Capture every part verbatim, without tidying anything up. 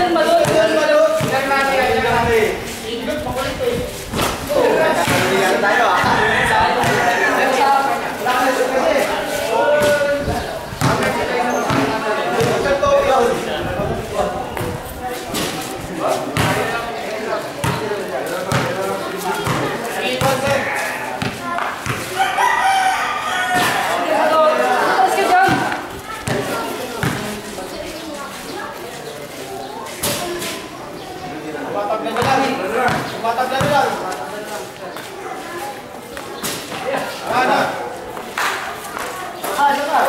yung balot. Yung balot. Ilang natin, ilang natin. Iglot, makulit ko eh. Ilang tayo ah. Tumatag na lang. Ano? Ano ka?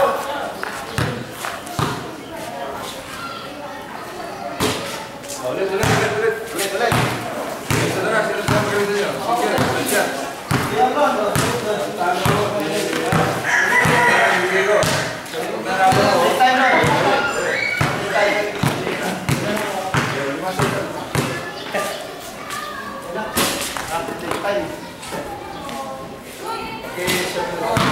Ulit, ulit, ulit, ulit, ulit, ulit. Saudara, sila sa mga ganito nyo. Sige, ulit siya. Yan ba? Diego. Next time na. Okay, so